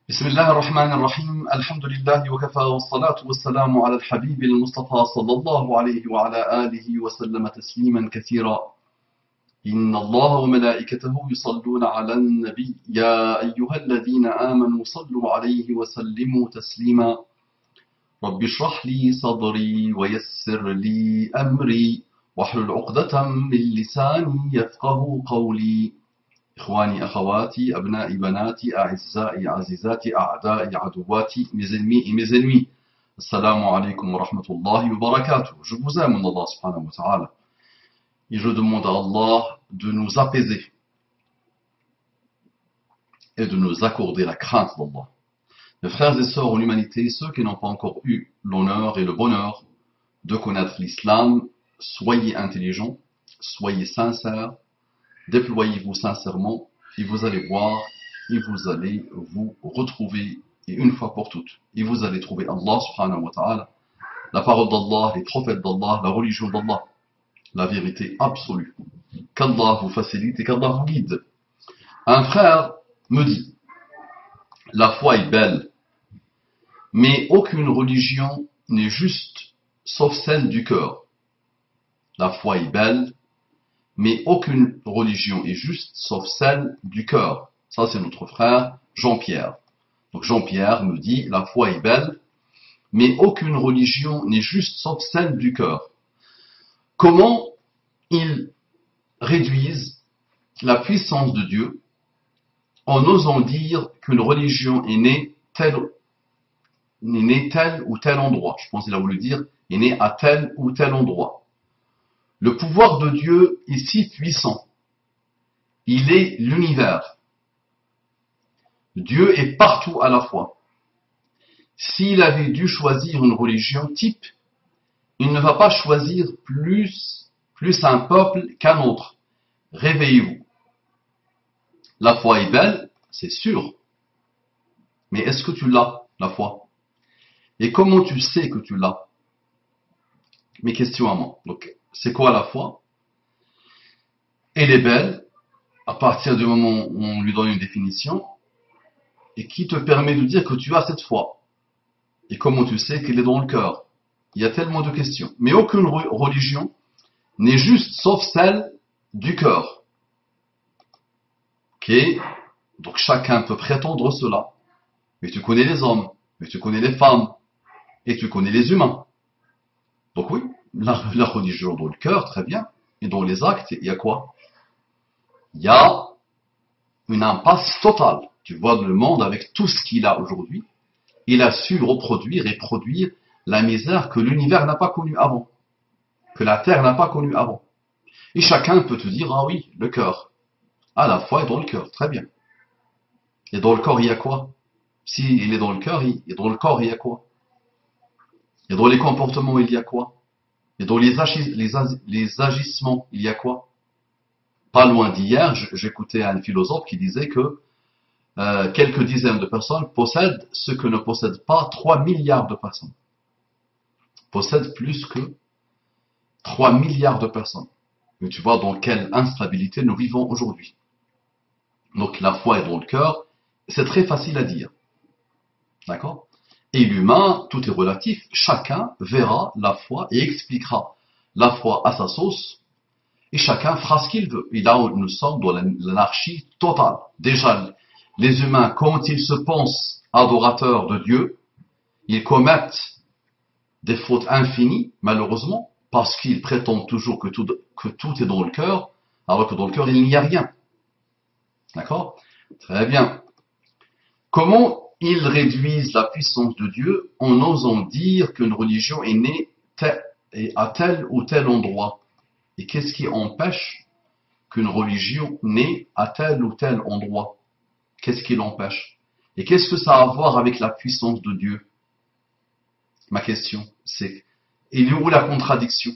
بسم الله الرحمن الرحيم الحمد لله وكفى والصلاة والسلام على الحبيب المصطفى صلى الله عليه وعلى آله وسلم تسليما كثيرا إن الله وملائكته يصلون على النبي يا أيها الذين آمنوا صلوا عليه وسلموا تسليما رب اشرح لي صدري ويسر لي أمري واحلل عقدة من لساني يفقه قولي إخواني أخواتي أبنائي بناتي أعزائي عزيزاتي أعدائي عدواتي mes ennemis et mes ennemis Assalamu alaikum wa rahmatullahi wa barakatuh. Je vous aime en Allah subhanahu wa ta'ala et je demande à Allah de nous apaiser et de nous accorder la crainte d'Allah. Mes frères et sœurs en humanité, ceux qui n'ont pas encore eu l'honneur et le bonheur de connaître l'islam, soyez intelligents, soyez sincères, déployez-vous sincèrement et vous allez voir et vous allez vous retrouver et une fois pour toutes. Et vous allez trouver Allah subhanahu wa ta'ala, la parole d'Allah, les prophètes d'Allah, la religion d'Allah, la vérité absolue. Qu'Allah vous facilite et qu'Allah vous guide. Un frère me dit, la foi est belle, mais aucune religion n'est juste sauf celle du cœur. La foi est belle, mais aucune religion est juste sauf celle du cœur. Ça, c'est notre frère Jean-Pierre. Donc Jean-Pierre me dit, la foi est belle, mais aucune religion n'est juste sauf celle du cœur. Comment ils réduisent la puissance de Dieu en osant dire qu'une religion est née tel ou tel endroit. Je pense qu'il a voulu dire, est née à tel ou tel endroit. Le pouvoir de Dieu est si puissant. Il est l'univers. Dieu est partout à la fois. S'il avait dû choisir une religion type, il ne va pas choisir plus un peuple qu'un autre. Réveillez-vous. La foi est belle, c'est sûr. Mais est-ce que tu l'as, la foi? Et comment tu sais que tu l'as? Mes questions à moi. Donc, c'est quoi la foi? Elle est belle à partir du moment où on lui donne une définition et qui te permet de dire que tu as cette foi. Et comment tu sais qu'elle est dans le cœur? Il y a tellement de questions. Mais aucune religion n'est juste sauf celle du cœur. Ok? Donc chacun peut prétendre cela. Mais tu connais les hommes, mais tu connais les femmes, et tu connais les humains. Donc oui, la religion dans le cœur, très bien. Et dans les actes, il y a quoi? Il y a une impasse totale. Tu vois le monde avec tout ce qu'il a aujourd'hui. Il a su reproduire et produire la misère que l'univers n'a pas connue avant. Que la terre n'a pas connue avant. Et chacun peut te dire, ah oui, le cœur. Ah, la foi est dans le cœur, très bien. Et dans le corps, il y a quoi? Si il est dans le cœur, il y a quoi? Et dans les comportements, il y a quoi? Et dans les agissements, il y a quoi? Pas loin d'hier, j'écoutais un philosophe qui disait que quelques dizaines de personnes possèdent ce que ne possèdent pas 3 milliards de personnes. Possèdent plus que 3 milliards de personnes. Mais tu vois dans quelle instabilité nous vivons aujourd'hui. Donc la foi est dans le cœur, c'est très facile à dire. D'accord? Et l'humain, tout est relatif, chacun verra la foi et expliquera la foi à sa sauce, et chacun fera ce qu'il veut. Et là, nous sommes dans l'anarchie totale. Déjà, les humains, quand ils se pensent adorateurs de Dieu, ils commettent des fautes infinies, malheureusement, parce qu'ils prétendent toujours que tout est dans le cœur, alors que dans le cœur, il n'y a rien. D'accord? Très bien. Comment ils réduisent la puissance de Dieu en osant dire qu'une religion est née à tel ou tel endroit? Et qu'est-ce qui empêche qu'une religion naît à tel ou tel endroit? Qu'est-ce qui l'empêche? Et qu'est-ce que ça a à voir avec la puissance de Dieu? Ma question, c'est, il est où la contradiction?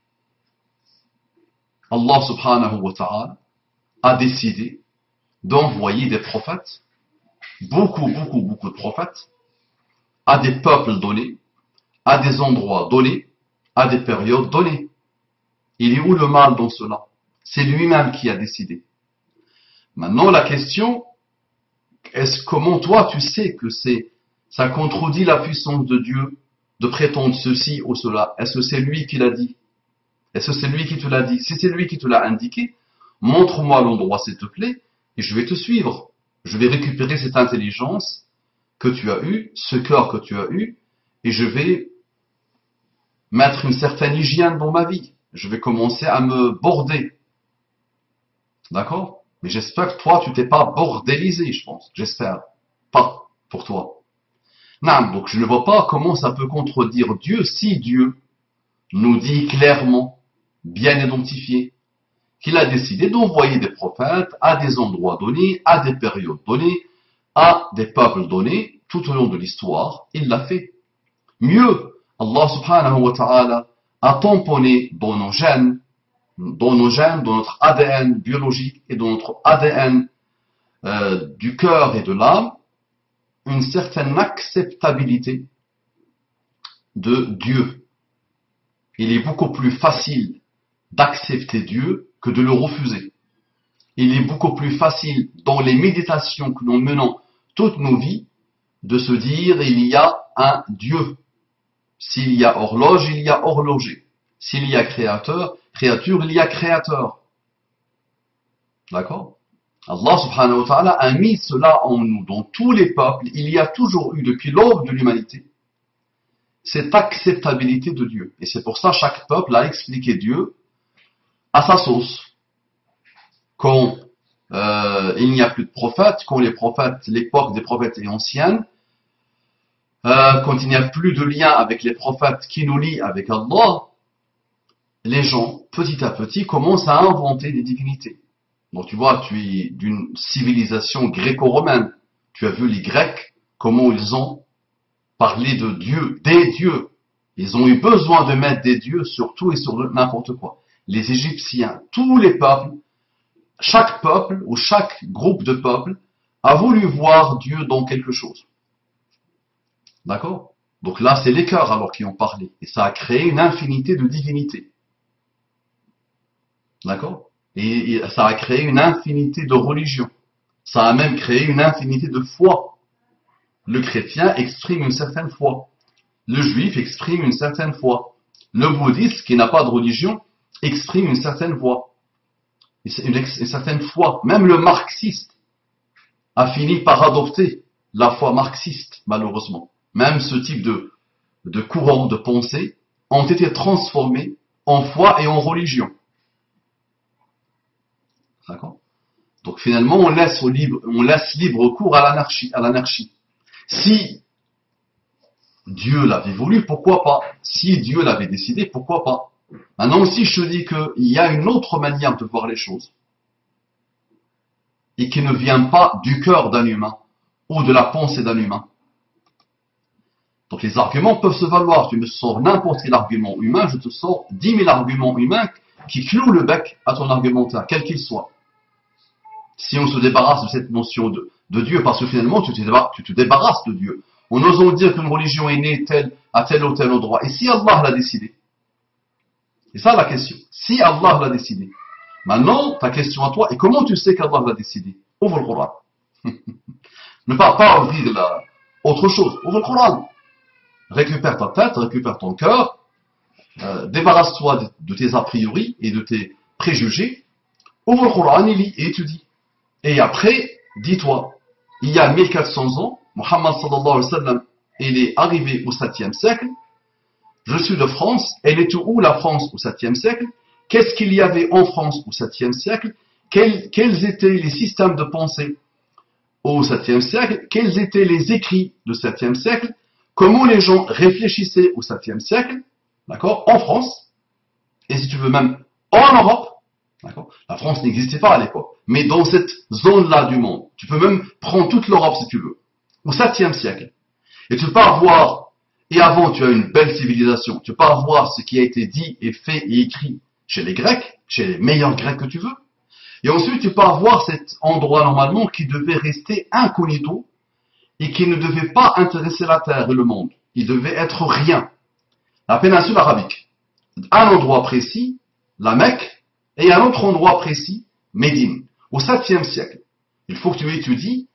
Allah subhanahu wa ta'ala a décidé d'envoyer des prophètes, beaucoup de prophètes, à des peuples donnés, à des endroits donnés, à des périodes données. Il est où le mal dans cela? C'est lui-même qui a décidé. Maintenant, la question, comment toi tu sais que ça contredit la puissance de Dieu de prétendre ceci ou cela? Est-ce que c'est lui qui l'a dit? Est-ce que c'est lui qui te l'a dit? Si c'est lui qui te l'a indiqué, montre-moi l'endroit s'il te plaît, et je vais te suivre. Je vais récupérer cette intelligence que tu as eue, ce cœur que tu as eu, et je vais mettre une certaine hygiène dans ma vie. Je vais commencer à me border. D'accord? Mais j'espère que toi, tu t'es pas bordélisé, je pense. J'espère. Pas pour toi. Non, donc je ne vois pas comment ça peut contredire Dieu si Dieu nous dit clairement, bien identifié, qu'il a décidé d'envoyer des prophètes à des endroits donnés, à des périodes données, à des peuples donnés, tout au long de l'histoire. Il l'a fait. Mieux, Allah subhanahu wa ta'ala a tamponné dans nos gènes, dans notre ADN biologique et dans notre ADN du cœur et de l'âme, une certaine acceptabilité de Dieu. Il est beaucoup plus facile d'accepter Dieu que de le refuser. Il est beaucoup plus facile dans les méditations que nous menons toutes nos vies de se dire il y a un Dieu. S'il y a horloge, il y a horloger. S'il y a créature, il y a créateur. D'accord? Allah subhanahu wa ta'ala a mis cela en nous. Dans tous les peuples, il y a toujours eu, depuis l'aube de l'humanité, cette acceptabilité de Dieu. Et c'est pour ça que chaque peuple a expliqué Dieu à sa sauce. Quand il n'y a plus de prophètes, quand l'époque des prophètes est ancienne, quand il n'y a plus de lien avec les prophètes qui nous lient avec Allah, les gens, petit à petit, commencent à inventer des divinités. Donc tu vois, tu es d'une civilisation gréco-romaine. Tu as vu les Grecs, comment ils ont parlé de Dieu, des dieux. Ils ont eu besoin de mettre des dieux sur tout et sur n'importe quoi. Les Égyptiens, tous les peuples, chaque peuple ou chaque groupe de peuples a voulu voir Dieu dans quelque chose. D'accord? Donc là, c'est les cœurs alors qui ont parlé. Et ça a créé une infinité de divinités. D'accord? Et ça a créé une infinité de religions. Ça a même créé une infinité de foi. Le chrétien exprime une certaine foi. Le juif exprime une certaine foi. Le bouddhiste, qui n'a pas de religion, exprime une certaine foi. Une certaine foi. Même le marxiste a fini par adopter la foi marxiste, malheureusement. Même ce type de courant de pensée ont été transformés en foi et en religion. D'accord? Donc finalement, on laisse libre cours à l'anarchie. Si Dieu l'avait voulu, pourquoi pas? Si Dieu l'avait décidé, pourquoi pas? Maintenant aussi, je te dis qu'il y a une autre manière de voir les choses. Et qui ne vient pas du cœur d'un humain ou de la pensée d'un humain. Donc les arguments peuvent se valoir. Tu me sors n'importe quel argument humain, je te sors 10 000 arguments humains qui clouent le bec à ton argumentaire, quel qu'il soit. Si on se débarrasse de cette notion de Dieu, parce que finalement tu te débarrasses de Dieu, en osant dire qu'une religion est née à tel ou tel endroit. Et si Allah l'a décidé? C'est ça la question. Si Allah l'a décidé. Maintenant, ta question à toi, et comment tu sais qu'Allah l'a décidé? Ouvre le Coran. Ne pas ouvrir autre chose. Ouvre le Coran. Récupère ta tête, récupère ton cœur, débarrasse-toi de tes a priori et de tes préjugés. Ouvre le Coran et lis et étudie. Et après, dis-toi, il y a 1400 ans, Muhammad sallallahu alayhi wa sallam, il est arrivé au 7e siècle. Je suis de France. Elle était où la France au 7e siècle? Qu'est-ce qu'il y avait en France au 7e siècle? Quels étaient les systèmes de pensée au 7e siècle? Quels étaient les écrits du 7e siècle? Comment les gens réfléchissaient au 7e siècle? D'accord? En France. Et si tu veux même en Europe. D'accord? La France n'existait pas à l'époque. Mais dans cette zone-là du monde, tu peux même prendre toute l'Europe si tu veux. Au 7e siècle. Et tu peux avoir, et avant tu as une belle civilisation, tu peux avoir ce qui a été dit et fait et écrit chez les Grecs, chez les meilleurs Grecs que tu veux. Et ensuite tu peux avoir cet endroit normalement qui devait rester incognito et qui ne devait pas intéresser la terre et le monde. Il devait être rien. La péninsule arabique. Un endroit précis, la Mecque, et un autre endroit précis, Médine, au 7e siècle. Il faut que tu étudies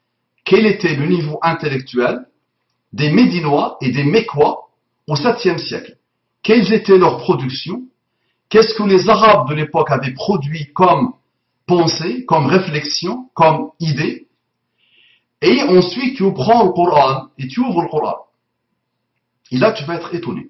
quel était le niveau intellectuel des Médinois et des Mécois au 7e siècle. Quelles étaient leurs productions? Qu'est-ce que les Arabes de l'époque avaient produit comme pensée, comme réflexion, comme idée? Et ensuite, tu prends le Coran et tu ouvres le Coran. Et là, tu vas être étonné.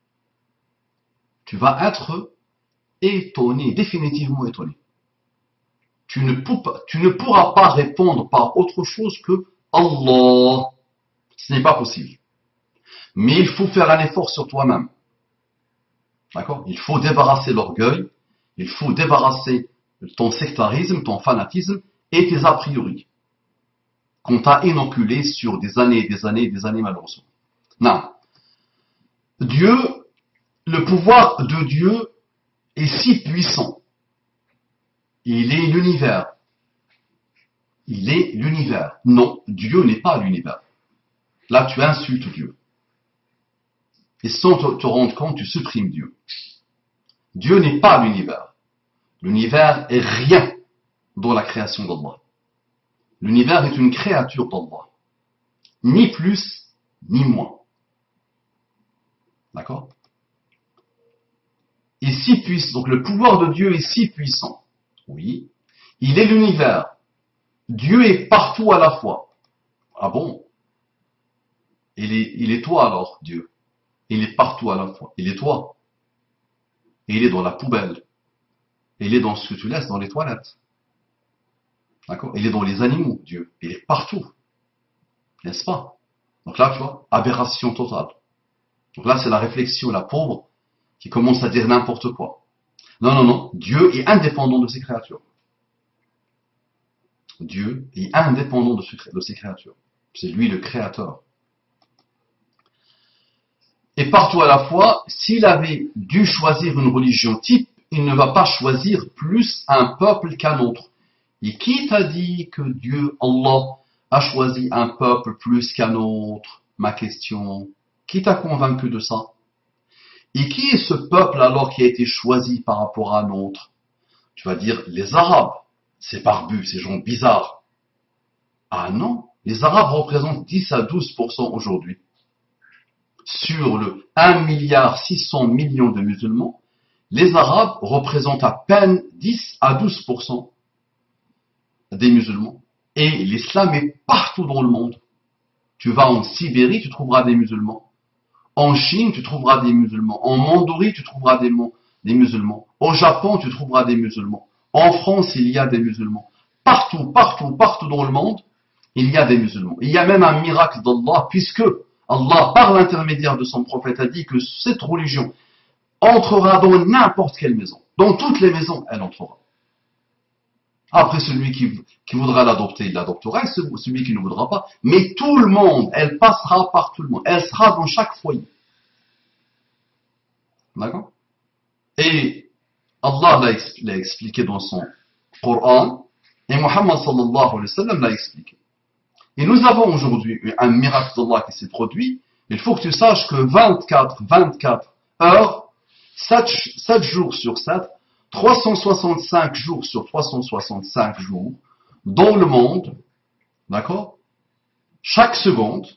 Tu vas être étonné, définitivement étonné. Tu ne pourras pas répondre par autre chose que Allah. Ce n'est pas possible. Mais il faut faire un effort sur toi-même. D'accord? Il faut débarrasser l'orgueil, il faut débarrasser ton sectarisme, ton fanatisme et tes a priori qu'on t'a inoculé sur des années et des années et des années malheureusement. Non. Dieu, le pouvoir de Dieu est si puissant. Il est l'univers. Il est l'univers. Non, Dieu n'est pas l'univers. Là, tu insultes Dieu. Et sans te rendre compte, tu supprimes Dieu. Dieu n'est pas l'univers. L'univers est rien dans la création d'Allah. L'univers est une créature d'Allah. Ni plus, ni moins. D'accord? Et si puissant, donc le pouvoir de Dieu est si puissant. Oui. Il est l'univers. Dieu est partout à la fois. Ah bon? Il est toi alors, Dieu. Il est partout à la fois. Il est toi. Et il est dans la poubelle. Et il est dans ce que tu laisses dans les toilettes. D'accord? Il est dans les animaux, Dieu. Il est partout. N'est-ce pas? Donc là, tu vois, aberration totale. Donc là, c'est la réflexion, la pauvre, qui commence à dire n'importe quoi. Non, non, non. Dieu est indépendant de ses créatures. Dieu est indépendant de ses créatures. C'est lui le créateur. Et partout à la fois, s'il avait dû choisir une religion type, il ne va pas choisir plus un peuple qu'un autre. Et qui t'a dit que Dieu, Allah, a choisi un peuple plus qu'un autre? Ma question. Qui t'a convaincu de ça? Et qui est ce peuple alors qui a été choisi par rapport à un autre? Tu vas dire les Arabes, ces barbus, ces gens bizarres. Ah non, les Arabes représentent 10 à 12% aujourd'hui. Sur le 1,6 milliard de musulmans, les Arabes représentent à peine 10 à 12% des musulmans. Et l'islam est partout dans le monde. Tu vas en Sibérie, tu trouveras des musulmans. En Chine, tu trouveras des musulmans. En Mongolie, tu trouveras des musulmans. Au Japon, tu trouveras des musulmans. En France, il y a des musulmans. Partout, partout, partout dans le monde, il y a des musulmans. Il y a même un miracle d'Allah, puisque Allah, par l'intermédiaire de son prophète, a dit que cette religion entrera dans n'importe quelle maison. Dans toutes les maisons, elle entrera. Après, celui qui voudra l'adopter, il l'adoptera, et celui qui ne voudra pas. Mais tout le monde, elle passera par tout le monde. Elle sera dans chaque foyer. D'accord? Et Allah l'a expliqué dans son Coran, et Muhammad sallallahu alayhi wa sallam l'a expliqué. Et nous avons aujourd'hui un miracle d'Allah qui s'est produit. Il faut que tu saches que 24 heures, 7 jours sur 7, 365 jours sur 365 jours, dans le monde, d'accord? Chaque seconde,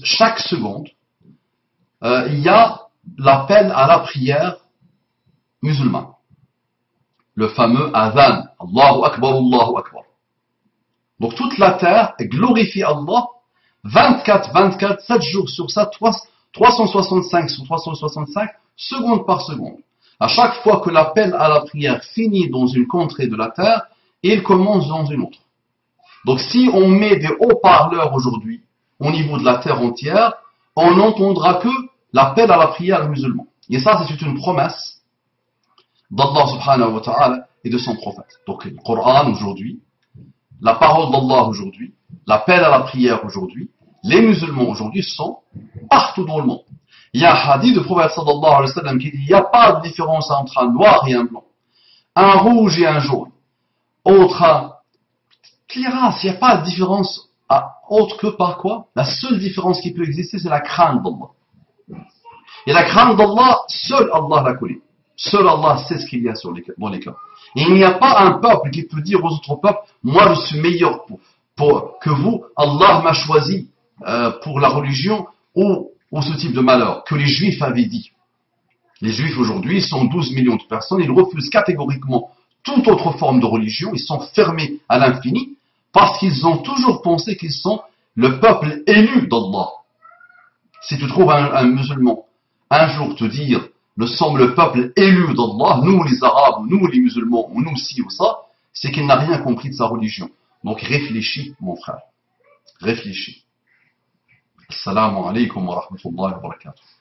il y a l'appel à la prière musulmane. Le fameux adhan, Allahu Akbar, Allahu Akbar. Donc toute la terre glorifie Allah 24, 7 jours sur 7, 365 sur 365, seconde par seconde. À chaque fois que l'appel à la prière finit dans une contrée de la terre, il commence dans une autre. Donc si on met des haut-parleurs aujourd'hui au niveau de la terre entière, on n'entendra que l'appel à la prière musulman. Et ça, c'est une promesse d'Allah subhanahu wa ta'ala et de son prophète. Donc le Coran aujourd'hui, la parole d'Allah aujourd'hui, l'appel à la prière aujourd'hui, les musulmans aujourd'hui sont partout dans le monde. Il y a un hadith du prophète sallallahu alayhi wa sallam qui dit il n'y a pas de différence entre un noir et un blanc, un rouge et un jaune, autre un clairasse, il n'y a pas de différence autre que par quoi? La seule différence qui peut exister, c'est la crainte d'Allah. Et la crainte d'Allah, seul Allah la connaît. Seul Allah sait ce qu'il y a dans les cœurs. Et il n'y a pas un peuple qui peut dire aux autres peuples, moi je suis meilleur que vous, Allah m'a choisi pour la religion ou ce type de malheur que les Juifs avaient dit. Les Juifs aujourd'hui sont 12 millions de personnes, ils refusent catégoriquement toute autre forme de religion, ils sont fermés à l'infini parce qu'ils ont toujours pensé qu'ils sont le peuple élu d'Allah. Si tu trouves un musulman un jour te dire nous sommes le peuple élu d'Allah, nous les Arabes, nous les musulmans, ou nous ci ou ça, c'est qu'il n'a rien compris de sa religion. Donc réfléchis, mon frère. Réfléchis. Assalamu alaikum wa rahmatullahi wa barakatuh.